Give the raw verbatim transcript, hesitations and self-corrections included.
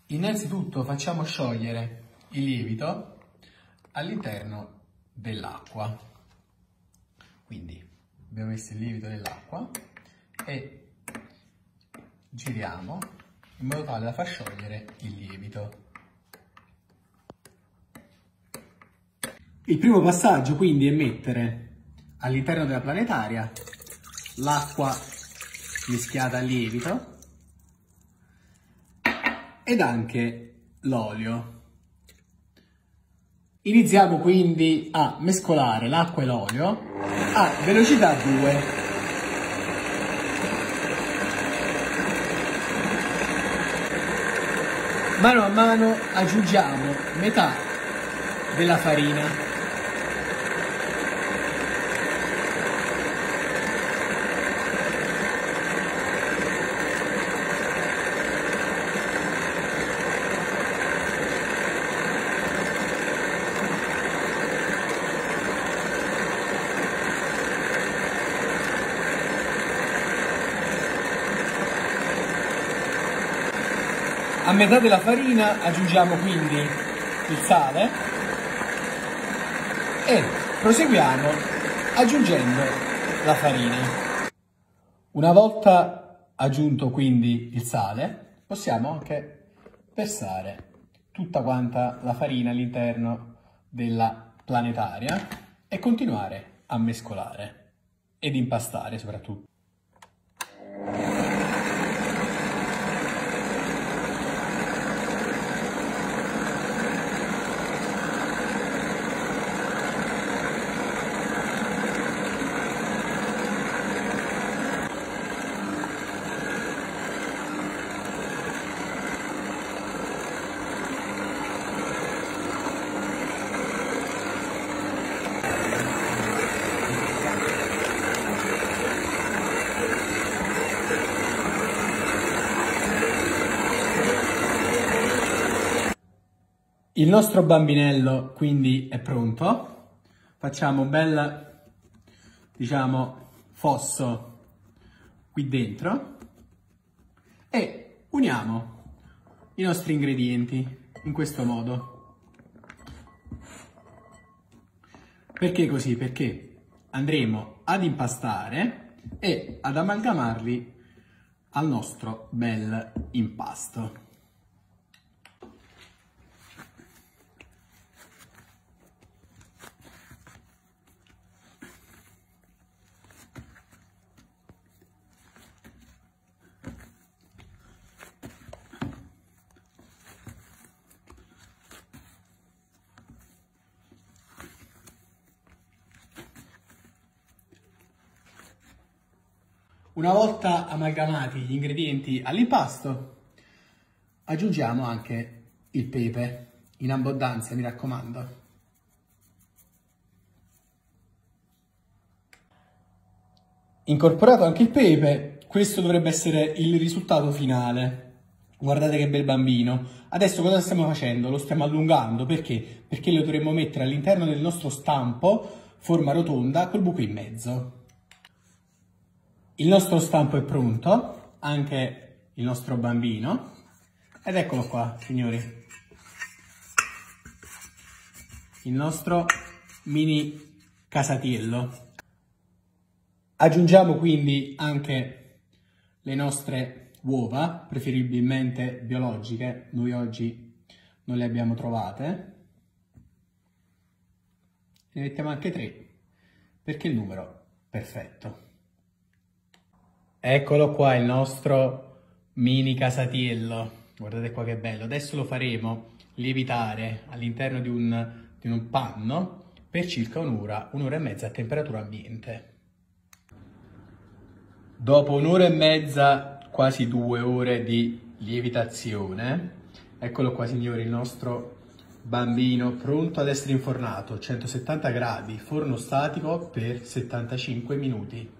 Innanzitutto facciamo sciogliere il lievito all'interno dell'acqua. Quindi abbiamo messo il lievito nell'acqua e giriamo in modo tale da far sciogliere il lievito. Il primo passaggio quindi è mettere all'interno della planetaria l'acqua mischiata al lievito ed anche l'olio. Iniziamo quindi a mescolare l'acqua e l'olio a velocità due. Mano a mano aggiungiamo metà della farina. A metà della farina aggiungiamo quindi il sale e proseguiamo aggiungendo la farina. Una volta aggiunto quindi il sale, possiamo anche versare tutta quanta la farina all'interno della planetaria e continuare a mescolare ed impastare soprattutto. Il nostro bambinello quindi è pronto. Facciamo un bel, diciamo, fosso qui dentro e uniamo i nostri ingredienti in questo modo. Perché così? Perché andremo ad impastare e ad amalgamarli al nostro bel impasto. Una volta amalgamati gli ingredienti all'impasto, aggiungiamo anche il pepe, in abbondanza, mi raccomando. Incorporato anche il pepe, questo dovrebbe essere il risultato finale. Guardate che bel bambino. Adesso cosa stiamo facendo? Lo stiamo allungando, perché? Perché lo dovremmo mettere all'interno del nostro stampo, forma rotonda, col buco in mezzo. Il nostro stampo è pronto, anche il nostro bambino, ed eccolo qua, signori, il nostro mini casatiello. Aggiungiamo quindi anche le nostre uova, preferibilmente biologiche, noi oggi non le abbiamo trovate, ne mettiamo anche tre, perché è il numero perfetto. Eccolo qua il nostro mini casatiello, guardate qua che bello. Adesso lo faremo lievitare all'interno di un, di un panno per circa un'ora, un'ora e mezza a temperatura ambiente. Dopo un'ora e mezza, quasi due ore di lievitazione, eccolo qua signori il nostro bambino pronto ad essere infornato, centosettanta gradi, forno statico per settantacinque minuti.